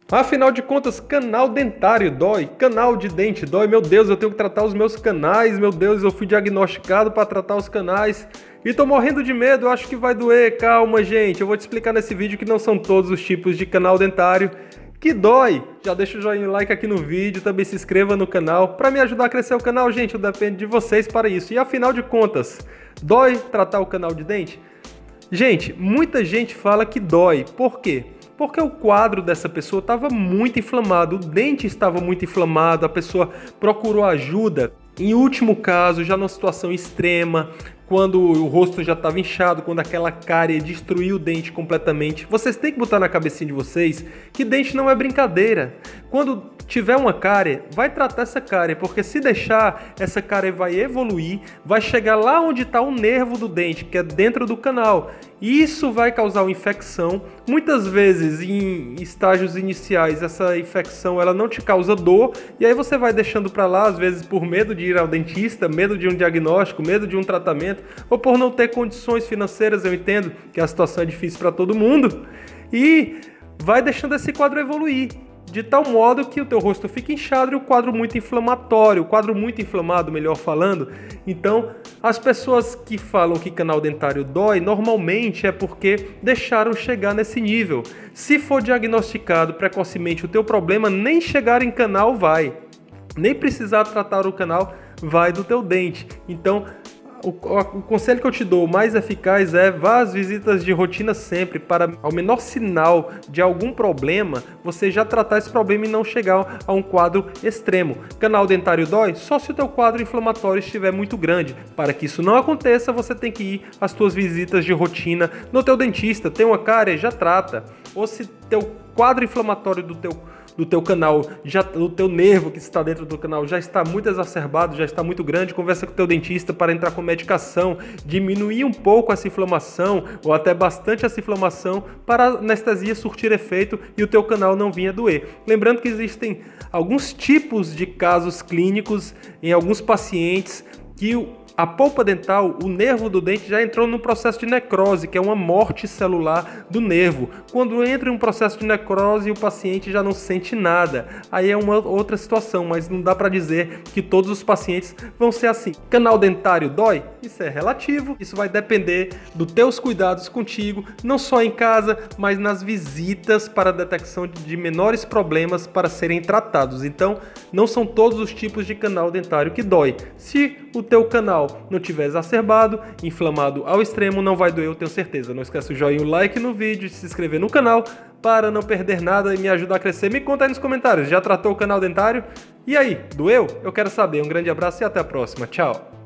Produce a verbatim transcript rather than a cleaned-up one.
Afinal de contas, canal dentário dói, canal de dente dói, meu Deus, eu tenho que tratar os meus canais, meu Deus, eu fui diagnosticado para tratar os canais e tô morrendo de medo, eu acho que vai doer, calma gente, eu vou te explicar nesse vídeo que não são todos os tipos de canal dentário que dói. Já deixa o joinha, like aqui no vídeo, também se inscreva no canal para me ajudar a crescer o canal, gente, eu dependo de vocês para isso. E afinal de contas, dói tratar o canal de dente? Gente, muita gente fala que dói, por quê? Porque o quadro dessa pessoa estava muito inflamado, o dente estava muito inflamado, a pessoa procurou ajuda. Em último caso, já numa situação extrema, quando o rosto já estava inchado, quando aquela cárie destruiu o dente completamente. Vocês têm que botar na cabecinha de vocês que dente não é brincadeira. Quando tiver uma cárie, vai tratar essa cárie, porque se deixar, essa cárie vai evoluir, vai chegar lá onde está o nervo do dente, que é dentro do canal. E isso vai causar uma infecção. Muitas vezes, em estágios iniciais, essa infecção ela não te causa dor, e aí você vai deixando para lá, às vezes por medo de ir ao dentista, medo de um diagnóstico, medo de um tratamento, ou por não ter condições financeiras. Eu entendo que a situação é difícil para todo mundo, e vai deixando esse quadro evoluir, de tal modo que o teu rosto fica inchado e o quadro muito inflamatório, o quadro muito inflamado, melhor falando. Então, as pessoas que falam que canal dentário dói, normalmente é porque deixaram chegar nesse nível. Se for diagnosticado precocemente o teu problema, nem chegar em canal vai, nem precisar tratar o canal vai do teu dente. Então, O, o conselho que eu te dou, o mais eficaz é vá às visitas de rotina sempre, para ao menor sinal de algum problema, você já tratar esse problema e não chegar a um quadro extremo. Canal dentário dói? Só se o teu quadro inflamatório estiver muito grande. Para que isso não aconteça, você tem que ir às tuas visitas de rotina no teu dentista. Tem uma cárie? Já trata. Ou se teu quadro inflamatório do teu do teu canal, já, o teu nervo que está dentro do canal já está muito exacerbado, já está muito grande, conversa com o teu dentista para entrar com medicação, diminuir um pouco essa inflamação, ou até bastante essa inflamação, para a anestesia surtir efeito e o teu canal não vir a doer. Lembrando que existem alguns tipos de casos clínicos em alguns pacientes que o A polpa dental, o nervo do dente já entrou no processo de necrose, que é uma morte celular do nervo. Quando entra em um processo de necrose, o paciente já não sente nada. Aí é uma outra situação, mas não dá para dizer que todos os pacientes vão ser assim. Canal dentário dói? Isso é relativo, isso vai depender dos teus cuidados contigo, não só em casa, mas nas visitas para a detecção de menores problemas para serem tratados. Então, não são todos os tipos de canal dentário que dói. Se o teu canal não tiver exacerbado, inflamado ao extremo, não vai doer, eu tenho certeza. Não esquece o joinha, o like no vídeo, de se inscrever no canal para não perder nada e me ajudar a crescer. Me conta aí nos comentários, já tratou o canal dentário? E aí, doeu? Eu quero saber. Um grande abraço e até a próxima. Tchau!